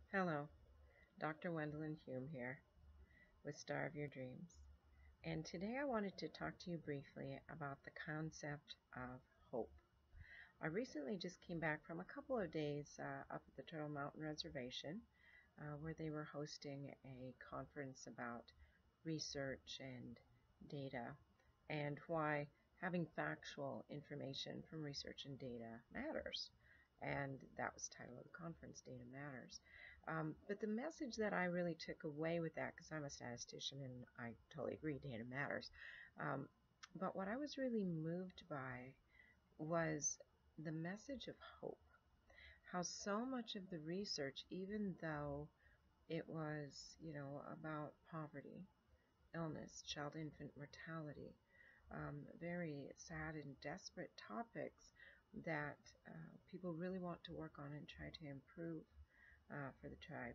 Hello, Dr. Wendelin Hume here with Star of Your Dreams. And today I wanted to talk to you briefly about the concept of hope. I recently just came back from a couple of days up at the Turtle Mountain Reservation where they were hosting a conference about research and data and why having factual information from research and data matters. And that was the title of the conference, Data Matters. But the message that I really took away with that, because I'm a statistician and I totally agree, data matters. But what I was really moved by was the message of hope. How so much of the research, even though it was, about poverty, illness, child infant mortality, very sad and desperate topics that people really want to work on and try to improve for the tribe.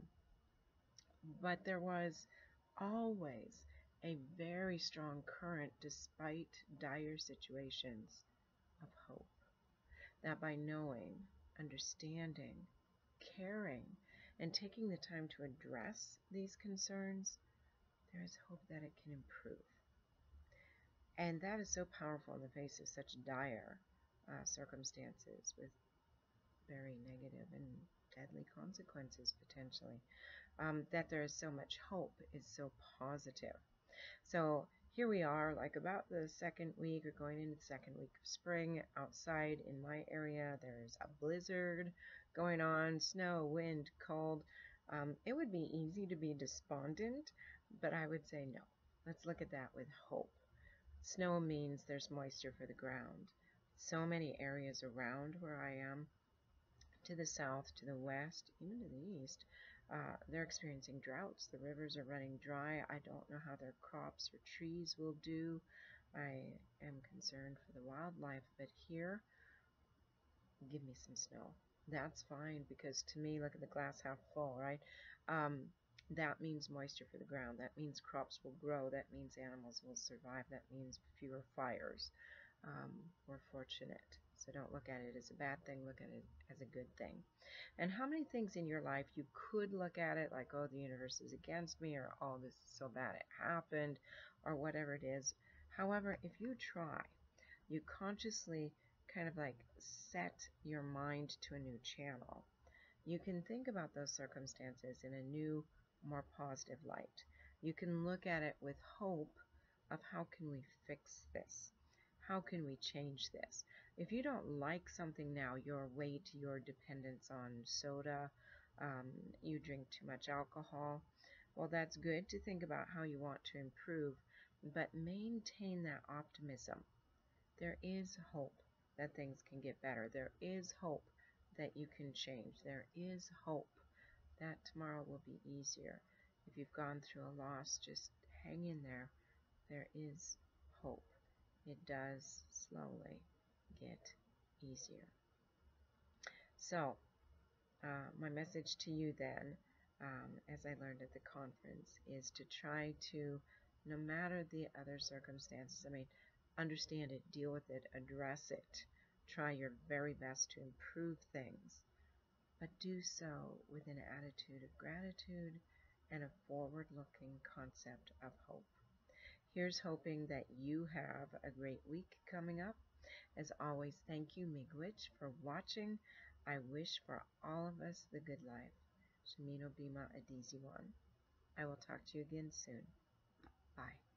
But there was always a very strong current, despite dire situations, of hope. That by knowing, understanding, caring, and taking the time to address these concerns, there is hope that it can improve. And that is so powerful in the face of such dire circumstances with very negative and deadly consequences potentially. That there is so much hope is so positive. So here we are, like about the second week or going into the second week of spring. Outside in my area, there's a blizzard going on, snow, wind, cold. It would be easy to be despondent, but I would say no. Let's look at that with hope. Snow means there's moisture for the ground. So many areas around where I am, to the south, to the west, even to the east, they're experiencing droughts. The rivers are running dry. I don't know how their crops or trees will do. I am concerned for the wildlife, but here, give me some snow. That's fine, because to me, look at the glass half full, right? That means moisture for the ground. That means crops will grow. That means animals will survive. That means fewer fires. We're fortunate. So don't look at it as a bad thing. Look at it as a good thing. And how many things in your life you could look at it like, oh, the universe is against me, or oh, this is so bad it happened, or whatever it is. However, if you try, you consciously kind of like set your mind to a new channel, you can think about those circumstances in a new, more positive light. You can look at it with hope of how can we fix this? How can we change this? If you don't like something now, your weight, your dependence on soda, you drink too much alcohol, well, that's good to think about how you want to improve, but maintain that optimism. There is hope that things can get better. There is hope that you can change. There is hope that tomorrow will be easier. If you've gone through a loss, just hang in there. There is hope. It does slowly get easier. So, my message to you then, as I learned at the conference, is to try to, no matter the other circumstances, understand it, deal with it, address it, try your very best to improve things, but do so with an attitude of gratitude and a forward-looking concept of hope. Here's hoping that you have a great week coming up. As always, thank you, Miigwech, for watching. I wish for all of us the good life. Shamino Bima Adiziwan. I will talk to you again soon. Bye.